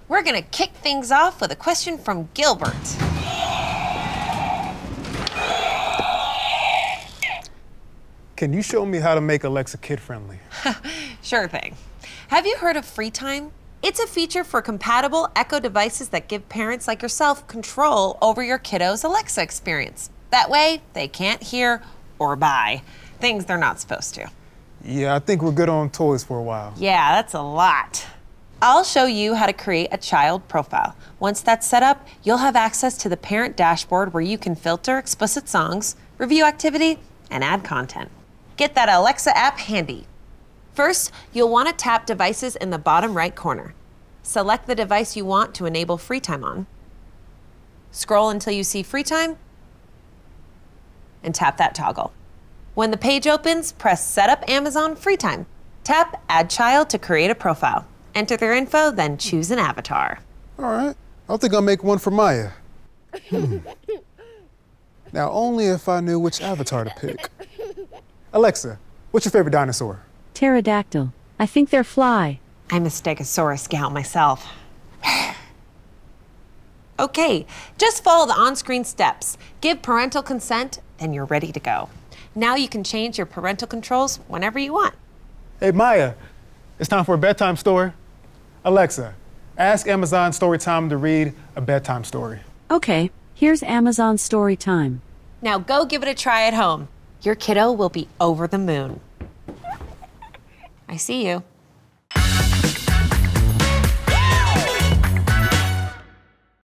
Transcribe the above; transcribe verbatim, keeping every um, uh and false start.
We're gonna kick things off with a question from Gilbert. Can you show me how to make Alexa kid-friendly? Sure thing. Have you heard of FreeTime? It's a feature for compatible Echo devices that give parents like yourself control over your kiddo's Alexa experience. That way, they can't hear or buy things they're not supposed to. Yeah, I think we're good on toys for a while. Yeah, that's a lot. I'll show you how to create a child profile. Once that's set up, you'll have access to the parent dashboard where you can filter explicit songs, review activity, and add content. Get that Alexa app handy. First, you'll want to tap Devices in the bottom right corner. Select the device you want to enable FreeTime on. Scroll until you see FreeTime, and tap that toggle. When the page opens, press Set up Amazon FreeTime. Tap Add Child to create a profile. Enter their info, then choose an avatar. All right, I think I'll make one for Maya. Hmm. Now, only if I knew which avatar to pick. Alexa, what's your favorite dinosaur? Pterodactyl. I think they're fly. I'm a Stegosaurus gal myself. Okay, just follow the on-screen steps. Give parental consent, then you're ready to go. Now you can change your parental controls whenever you want. Hey, Maya, it's time for a bedtime story. Alexa, ask Amazon Storytime to read a bedtime story. Okay, here's Amazon Story Time. Now go give it a try at home. Your kiddo will be over the moon. I see you.